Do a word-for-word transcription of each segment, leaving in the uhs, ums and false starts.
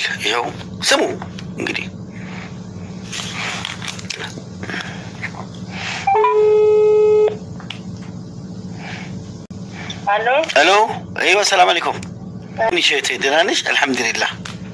ይኸው ስሙ እንግዲህ الو الو ايوه السلام عليكم نشيتي دنانش الحمد لله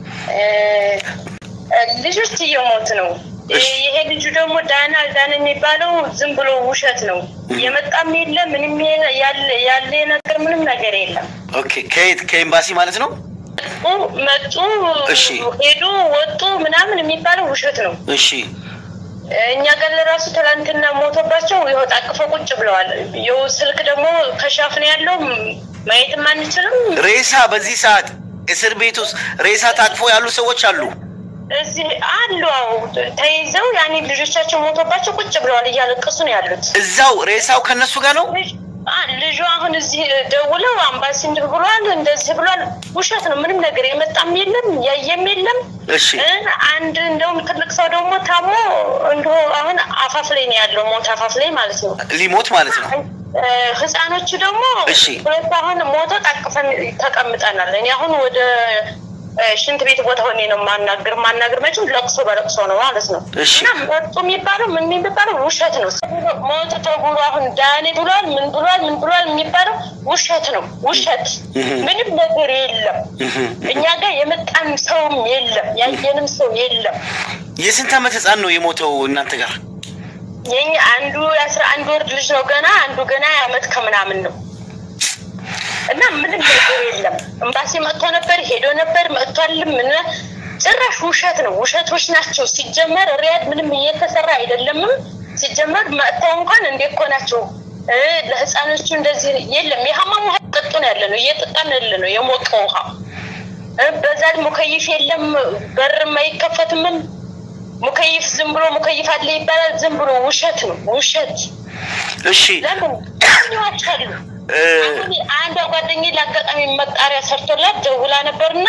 ልጅስ እየሞት ነው ይሄ ልጅ ደግሞ ዳና ዳና የሚባለው ዝም ብሎ ውሸት ነው የመጣም የለም ምንም ያለ ያለ ነገር ምንም ነገር የለም ኦኬ ከየት ከኤምባሲ ማለት ነው መጡ እሺ ሄዱ ወጡ ምናምን የሚባለው ውሸት ነው እሺ እኛ ጋር ለራሱ ትላንትና ሞቶባቸው ይወጣ አቅፈው ቁጭ ብለዋል የው ስልክ ደግሞ ከሻፍ ነው ያለው ማየት ማንችልም ሬሳ በዚህ ሰዓት እስር ቤት ውስጥ ሬሳ ታቅፎ ያሉ ሰዎች አሉ እዚህ አሉ ተይዘው ያኔ ልጆቻቸው ሞቶባቸው ቁጭ ብለዋል እያለቀሱ ነው ያሉት እዛው ሬሳው ከነሱ ጋር ነው ልጅ አሁን እዚህ ደውለው አምባሲ እንደብሏል እንደዚህ ብሏል ውሸት ነው ምንም ነገር የመጣም የለም ያየም የለም እሺ አንድ እንደውም ትልቅ ሰው ደግሞ ታሞ እንደው አሁን አፋፍ ላይ ነው ያለው ሞት አፋፍ ላይ ማለት ነው ሊሞት ማለት ነው ህፃኖቹ ደግሞ እሺ አሁን ሞቶ ታቅፈን ተቀምጠናል እኔ አሁን ወደ ሽንት ቤት ቦታ ሆኔ ነው ማናገር ማናገር መቼም ለቅሶ በለቅሶ ነው ማለት ነው እና መጥቶ የሚባለው ምን የሚባለው ውሸት ነው ሞት ተጉሮ አሁን ዳኔ ብሏል ምን ብሏል ምን ብሏል የሚባለው ውሸት ነው ውሸት ምንም ነገር የለም እኛ ጋር የመጣም ሰውም የለም ያየንም ሰው የለም የስንት አመት ህፃን ነው የሞተው እናንተ ጋር የኛ አንዱ አስራ አንድ ወር ልጅ ነው ገና አንዱ ገና አመት ከምናምን ነው እና ምንም ነገር የለም ኤምባሲ መጥቶ ነበር ሄዶ ነበር መጥቷልም እና ጭራሽ ውሸት ነው ውሸቶች ናቸው ሲጀመር ሪያድ ምንም እየተሰራ አይደለም ሲጀመር መጥተው እንኳን እንደኮናቸው ለህፃኖቹ እንደዚህ የለም የሐማሙ ሀጥጡ ነው ያለ ነው እየተጣነ ያለ ነው የሞቀው ውሃ በዛል ሙከይፍ የለም በር ማይከፈትም ሙከይፍ ዝም ብሎ ሙከይፍ አለ ይባላል ዝም ብሎ ውሸት ነው ውሸት እሺ ለምን ይዋቻሉ አሁን አንድ ጓደኛዬ ለአጋጣሚ መጣሪያ ሰርቶላት ደውላ ነበርና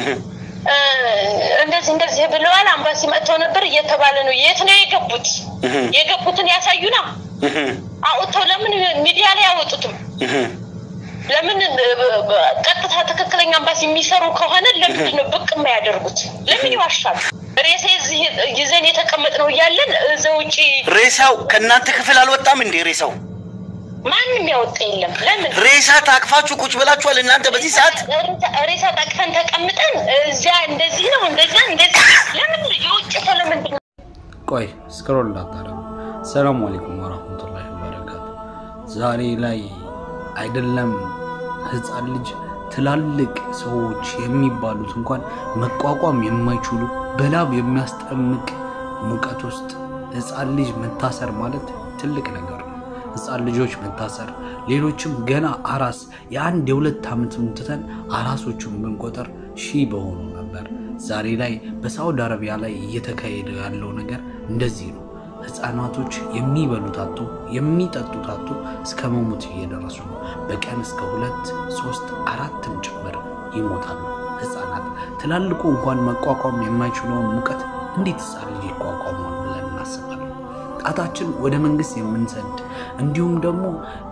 እንደዚህ እንደዚህ ብለዋል አምባሲ መጥተው ነበር እየተባለ ነው የት ነው የገቡት የገቡትን ያሳዩና አውጥተው ለምን ሚዲያ ላይ ያወጡትም ለምን ቀጥታ ተከክለኛ አምባሲ የሚሰሩ ከሆነ ለምን ነው ብቅ የማያደርጉት ለምን ይዋሻሉ ሬሳ እዚህ ይዘን የተቀመጥነው ያለን ዘውጪ ሬሳው ከናንተ ክፍል አልወጣም እንዴ ሬሳው ማንንም ያወጣ የለም ለምን ሬሳ ታቅፋችሁ ቁጭ ብላችኋል እናንተ በዚህ ሰዓት ሬሳ ታቅፈን ተቀምጠን እዚያ እንደዚህ ነው እንደዛ እንደዚህ ለምን ይውጭ ተለምን ቆይ ስክሮል ላታረጉ ሰላም አለይኩም ወራህመቱላሂ ወበረካቱ ዛሬ ላይ አይደለም ህፃን ልጅ ትላልቅ ሰዎች የሚባሉት እንኳን መቋቋም የማይችሉ በላብ የሚያስጠምቅ ሙቀት ውስጥ ህፃን ልጅ መታሰር ማለት ትልቅ ነገር ነው ህፃን ልጆች መታሰር ሌሎችም ገና አራስ የአንድ የሁለት አመት ምትተን አራሶቹን ብንቆጠር ሺ በሆኑ ነበር ዛሬ ላይ በሳውዲ አረቢያ ላይ እየተካሄደ ያለው ነገር እንደዚህ ነው ህፃናቶች የሚበሉት አጡ የሚጠጡት አጡ እስከ መሞት እየደረሱ ነው በቀን እስከ ሁለት ሶስት አራትም ጭምር ይሞታሉ ህፃናት ትላልቁ እንኳን መቋቋም የማይችለው ሙቀት እንዴት ህፃን ልጅ ይቋቋማል ብለን እናስባለን ጣታችን ወደ መንግስት የምንሰድ እንዲሁም ደግሞ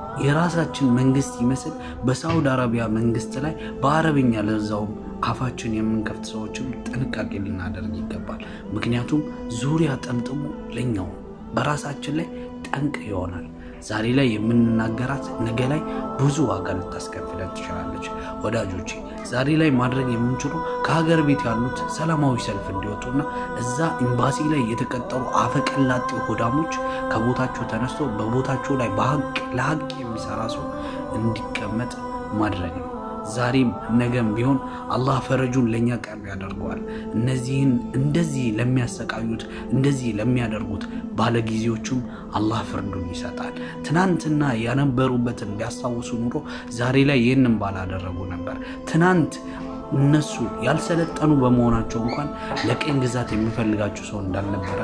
የራሳችን መንግስት ይመስል በሳውዲ አረቢያ መንግስት ላይ በአረብኛ ለዛው አፋችን የምንከፍት ሰዎችም ጥንቃቄ ልናደርግ ይገባል ምክንያቱም ዙሪያ ጠምጥሙ ለኛው በራሳችን ላይ ጠንቅ ይሆናል ዛሬ ላይ የምንናገራት ነገ ላይ ብዙ ዋጋ ልታስከፍለን ትችላለች ወዳጆቼ ዛሬ ላይ ማድረግ የምንችለው ከሀገር ቤት ያሉት ሰላማዊ ሰልፍ እንዲወጡና እዛ ኤምባሲ ላይ የተቀጠሩ አፈቀላጤ ሆዳሞች ከቦታቸው ተነስቶ በቦታቸው ላይ በሐቅ ለሐቅ የሚሰራ ሰው እንዲቀመጥ ማድረግ ነው ዛሬም ነገም ቢሆን አላህ ፈረጁን ለኛ ቀርብ ያደርጋል እነዚህን እንደዚህ ለሚያሰቃዩት እንደዚህ ለሚያደርጉት ባለጊዜዎችም አላህ ፍርዱን ይሰጣል ትናንትና ያነበሩበትን ቢያስታውሱ ኑሮ ዛሬ ላይ ይሄንን ባላደረጉ ነበር ትናንት እነሱ ያልሰለጠኑ በመሆናቸው እንኳን ለቀኝ ግዛት የሚፈልጋቸው ሰው እንዳልነበረ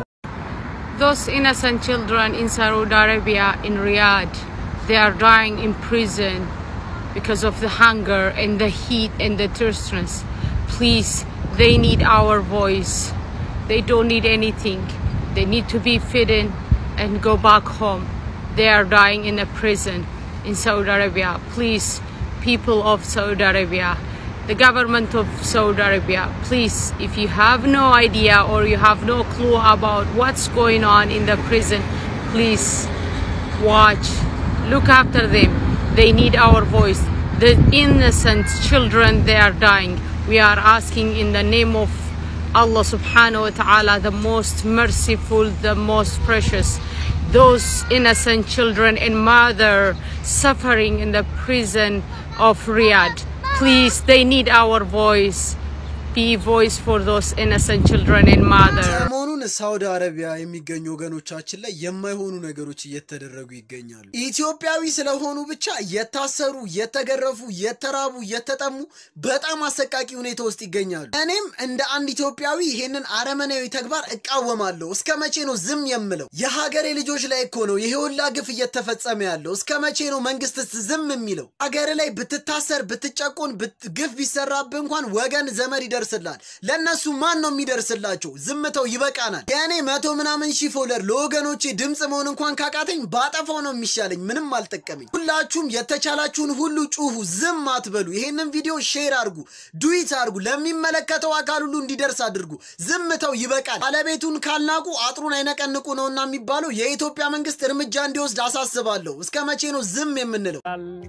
Those innocent children in Saudi Arabia in Riyadh they are dying in prison because of the hunger and the heat and the thirstness please they need our voice they don't need anything they need to be fed and go back home they are dying in a prison in Saudi Arabia please people of Saudi Arabia the government of Saudi Arabia, please, if you have no idea or you have no clue about what's going on in the prison, please watch, look after them. They need our voice. The innocent children, they are dying. We are asking in the name of Allah subhanahu wa ta'ala, the most merciful, the most precious, those innocent children and mother suffering in the prison of Riyadh. Please, they need our voice. Be voice for those innocent children and mother. ሰሞኑን ሳውዲ አረቢያ የሚገኙ ወገኖቻችን ላይ የማይሆኑ ነገሮች እየተደረጉ ይገኛሉ። ኢትዮጵያዊ ስለሆኑ ብቻ የታሰሩ፣ የተገረፉ፣ የተራቡ፣ የተጠሙ በጣም አሰቃቂ ሁኔታ ውስጥ ይገኛሉ። እኔም እንደ አንድ ኢትዮጵያዊ ይሄንን አረመናዊ ተግባር እቃወማለሁ። እስከመቼ ነው ዝም የምለው? የሀገሬ ልጆች ላይ እኮ ነው ይሄ ሁላ ግፍ እየተፈጸመ ያለው። እስከመቼ ነው መንግስትስ ዝም የሚለው? ሀገር ላይ ብትታሰር፣ ብትጨቆን፣ ግፍ ቢሰራብህ እንኳን ወገን ዘመድ ይደርሳል። ለነሱ ማን ነው የሚደርስላቸው? ዝምተው ይበቃናል። ያኔ መቶ ምናምን ሺህ ፎሎወር ለወገኖቼ ድምጽ መሆን እንኳን ካቃተኝ ባጠፋው ነው የሚሻለኝ። ምንም አልጠቀመኝ። ሁላችሁም የተቻላችሁን ሁሉ ጩሁ፣ ዝም አትበሉ። ይሄንን ቪዲዮ ሼር አድርጉ፣ ዱዊት አድርጉ፣ ለሚመለከተው አካል ሁሉ እንዲደርስ አድርጉ። ዝምተው ይበቃል። ባለቤቱን ካልናቁ አጥሩን አይነቀንቁ ነውና የሚባለው የኢትዮጵያ መንግስት እርምጃ እንዲወስድ አሳስባለሁ። እስከመቼ ነው ዝም የምንለው?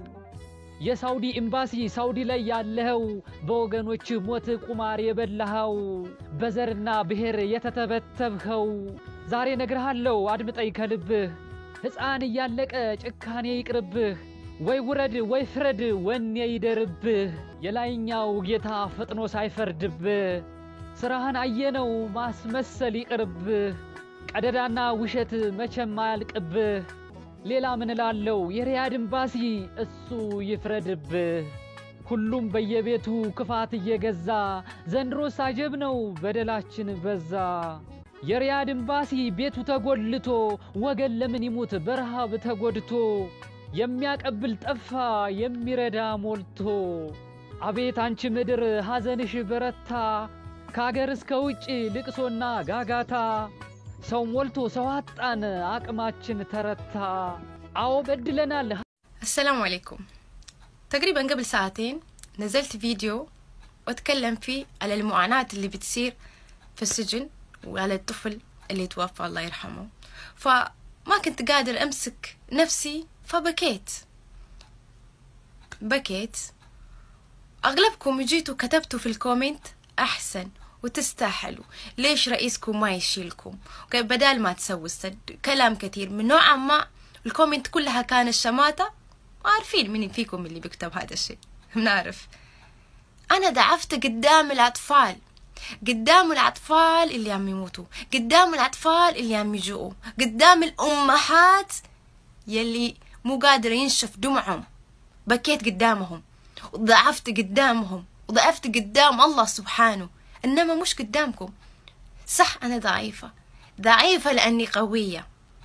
የሳውዲ ኤምባሲ ሳውዲ ላይ ያለው በወገኖች ሞት ቁማር የበላኸው በዘርና ብሔር የተተበተብኸው ዛሬ ነግርሃለሁ አድምጠኝ ከልብህ ሕፃን ያለቀ ጭካኔ ይቅርብህ ወይ ውረድ ወይ ፍረድ ወኔ ይደርብህ የላይኛው ጌታ ፈጥኖ ሳይፈርድብህ ስራህን አየነው ማስመሰል ይቅርብህ ቀደዳና ውሸት መቼም አያልቅብህ ሌላ ምን ላለው የሪያድ ኤምባሲ እሱ ይፍረድብህ ሁሉም በየቤቱ ክፋት እየገዛ ዘንድሮ ሳጀብ ነው በደላችን በዛ የሪያድ ኤምባሲ ቤቱ ተጎልቶ ወገን ለምን ይሙት በረሃብ ተጎድቶ የሚያቀብል ጠፋ የሚረዳ ሞልቶ አቤት አንቺ ምድር ሐዘንሽ በረታ ካገር እስከ ውጪ ልቅሶና ጋጋታ ሰው ሞልቶ ሰው አጣን አቅማችን ተረታ አው በድለናል السلام عليكم تقريبا قبل ساعتين نزلت فيديو واتكلم فيه على المعاناة اللي بتصير في السجن وعلى الطفل اللي توفى الله يرحمه فما كنت قادر امسك نفسي فبكيت بكيت اغلبكم جيتوا كتبتوا في الكومنت احسن وتستاهلوا ليش رئيسكم ما يشيلكم بدال ما تسوي السد كلام كثير من نوعا ما الكومنت كلها كان الشماتة عارفين مين فيكم اللي بيكتب هذا الشيء بنعرف انا ضعفت قدام الاطفال قدام الاطفال اللي عم يموتوا قدام الاطفال اللي عم يجوعوا قدام الامهات يلي مو قادر ينشف دمعهم بكيت قدامهم وضعفت قدامهم وضعفت قدام الله سبحانه إنما مش قدامكم صح أنا ضعيفة ضعيفة لأني قوية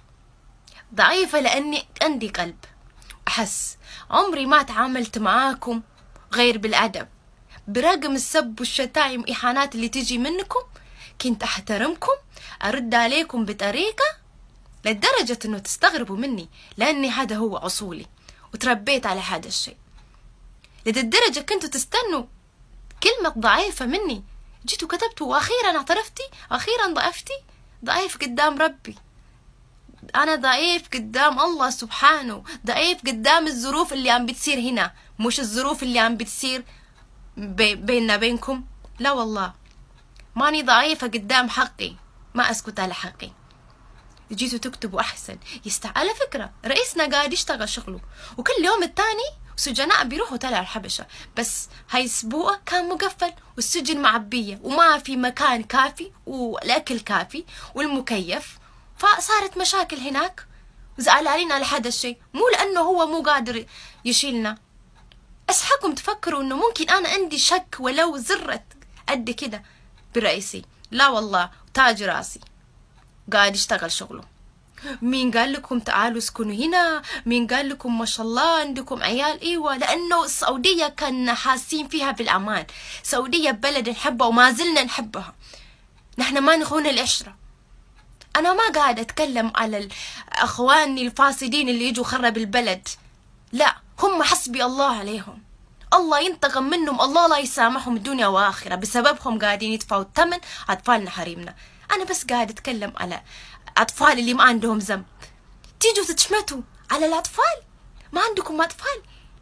ضعيفة لأني عندي قلب أحس عمري ما تعاملت معاكم غير بالأدب برغم السب والشتائم إحانات اللي تيجي منكم كنت أحترمكم أرد عليكم بطريقة لدرجة إنه تستغربوا مني لأني هذا هو أصولي وتربيت على هذا الشيء لدرجة كنتوا تستنوا كلمة ضعيفة مني جيتوا كتبتوا واخيرا اعترفتي اخيرا ضعفتي ضعيف قدام ربي انا ضعيف قدام الله سبحانه ضعيف قدام الظروف اللي عم بتصير هنا مش الظروف اللي عم بتصير بي بيننا بينكم لا والله ماني ضعيفة قدام حقي ما اسكت على حقي جيتوا تكتبوا احسن يستع على فكرة رئيسنا قاعد يشتغل شغله وكل يوم التاني سجناء بيروحوا تلا الحبشة بس هاي اسبوع كان مقفل والسجن معبية وما في مكان كافي والاكل كافي والمكيف فصارت مشاكل هناك وزعلانين على هذا الشيء مو لانه هو مو قادر يشيلنا اسحقكم تفكروا انه ممكن انا عندي شك ولو زرت قد كده برئيسي لا والله تاج راسي قاعد يشتغل شغله مين قال لكم تعالوا اسكنوا هنا مين قال لكم ما شاء الله عندكم عيال ايوه لانه السعوديه كنا حاسين فيها بالامان سعوديه بلد نحبها وما زلنا نحبها نحن ما نخون العشره انا ما قاعد اتكلم على اخواني الفاسدين اللي يجوا خرب البلد لا هم حسبي الله عليهم الله ينتقم منهم، الله لا يسامحهم الدنيا واخره، بسببهم قاعدين يدفعوا الثمن اطفالنا حريمنا. انا بس قاعد اتكلم على اطفال اللي ما عندهم ذنب، تيجوا تتشمتوا على الاطفال، ما عندكم اطفال؟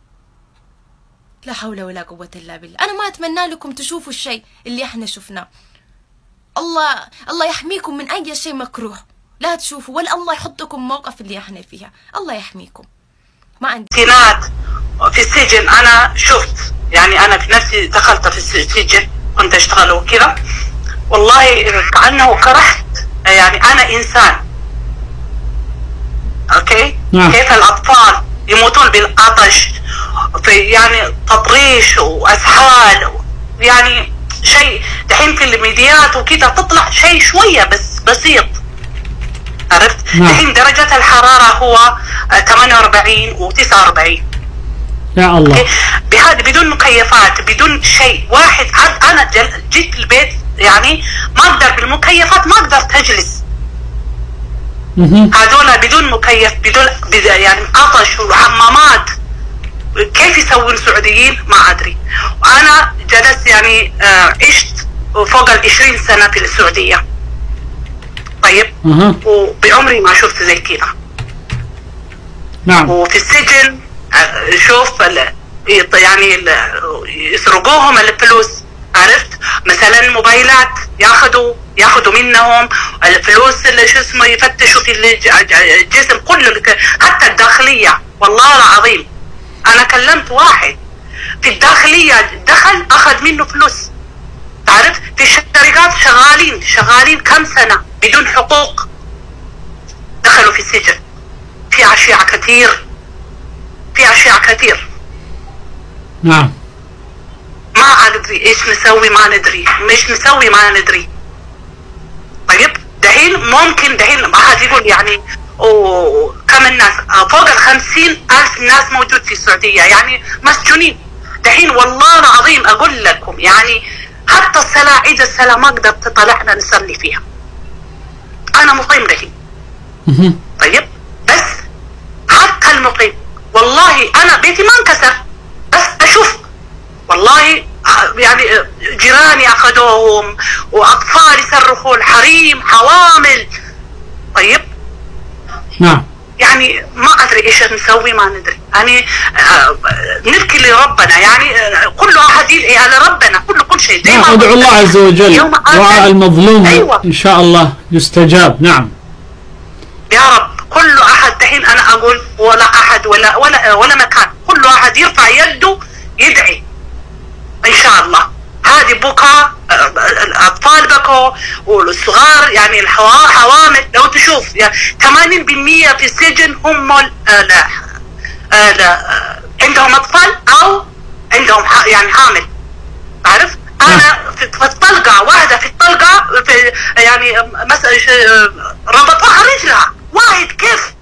لا حول ولا قوة الا بالله. انا ما اتمنى لكم تشوفوا الشيء اللي احنا شفناه. الله الله يحميكم من اي شيء مكروه، لا تشوفوا ولا الله يحطكم موقف اللي احنا فيها، الله يحميكم. ما عندي سنات في السجن. انا شفت يعني انا في نفسي دخلت في السجن، كنت اشتغل وكذا، والله كأنه كرهت يعني انا انسان. اوكي نعم. كيف الاطفال يموتون بالعطش في يعني تطريش واسهال، يعني شيء دحين في الميديات وكذا تطلع شيء شويه بس بسيط، عرفت؟ دحين درجة الحرارة هو ثمانية وأربعين و تسعة وأربعين يا الله، بهذا بدون مكيفات بدون شيء واحد. انا جيت البيت يعني ما اقدر بالمكيفات، ما اقدر تجلس. هذول بدون مكيف بدون يعني عطش وحمامات، كيف يسوون السعوديين ما ادري. وانا جلست يعني عشت فوق العشرين سنة في السعودية، طيب أه. وبعمري ما شفت زي كذا. نعم. وفي السجن شوف يعني يسرقوهم الفلوس، عرفت؟ مثلا الموبايلات ياخذوا ياخذوا منهم الفلوس، اللي شو اسمه يفتشوا في الجسم كله، حتى الداخلية. والله العظيم انا كلمت واحد في الداخلية دخل اخذ منه فلوس، تعرف؟ في الشركات شغالين شغالين كم سنة بدون حقوق، دخلوا في السجن. في اشياء كثير في اشياء كثير نعم. ما ادري ايش نسوي، ما ندري ايش نسوي ما ندري. طيب دحين ممكن دحين ما حد يقول يعني وكم الناس فوق الخمسين ألف ناس موجود في السعودية يعني مسجونين دحين. والله العظيم أقول لكم يعني حتى الصلاة عيد الصلاة ما قدرت تطلعنا نصلي فيها. أنا مقيم دحين طيب، بس حتى المقيم والله أنا بيتي ما انكسر، بس أشوف والله يعني جيراني أخذوهم وأطفال يصرخون، حريم حوامل. طيب نعم. يعني ما ادري ايش نسوي ما ندري، يعني آه نبكي لربنا، يعني آه كل واحد يدعي على ربنا، كل كل شيء نعم. ادعو الله عز وجل، دعاء المظلوم أيوة. ان شاء الله يستجاب. نعم يا رب. كل احد دحين انا اقول ولا احد ولا ولا ولا مكان، كل واحد يرفع يده يدعي ان شاء الله. هذه بكاء الاطفال بكوا والصغار يعني الحوامل، لو تشوف يعني ثمانين بالمئة في السجن هم لا لا عندهم اطفال او عندهم يعني حامل، عارف؟ انا في الطلقه واحده في الطلقه في يعني مثلا ربطوها رجلها واحد، كيف